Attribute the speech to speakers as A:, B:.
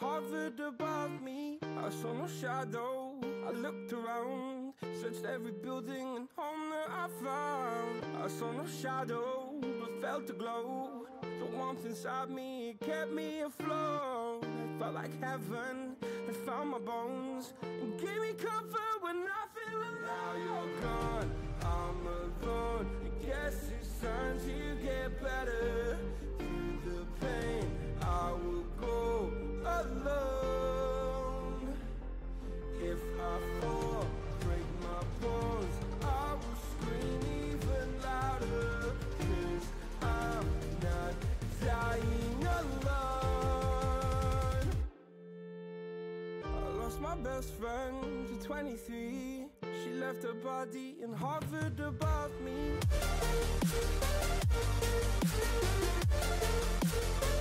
A: hovered above me. I saw no shadow, I looked around, searched every building and home that I found. I saw no shadow, but felt a glow. The warmth inside me, it kept me afloat. It felt like heaven had found my bones and gave me comfort when I feel alone. Now you're gone, I'm alone. I guess it's time to get better. Through the pain, I will go alone. If I fall, break my bones, I will scream even louder. 'Cause I'm not dying alone. I lost my best friend to 23. She left her body and hovered above me.